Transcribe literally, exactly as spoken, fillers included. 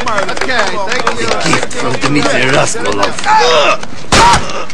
Okay, thank you. The gift from Dmitri Raskolov.